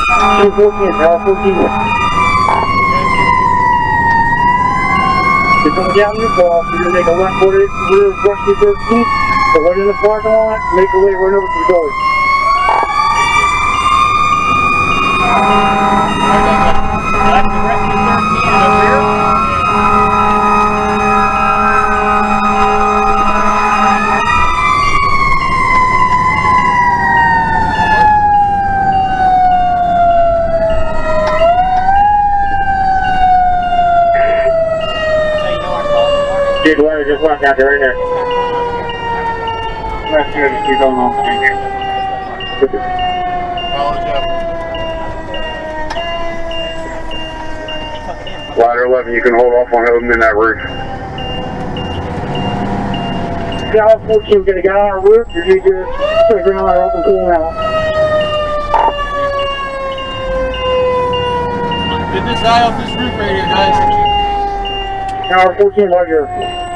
214, tower 14. You're coming down New Falls, so you're going to make a left quarter rear of West 13th, so right in the parking lot, make your way right over to the building. Left to Rescue 13 in the rear. Dude, water just left out there right there. That's good, just keep going on. Ladder 11, you can hold off on opening that roof. Tower 14, we're going to get on our roof. You're going to just figure out our open pool now. Get this guy off this roof right here, guys. Tower 14, right here.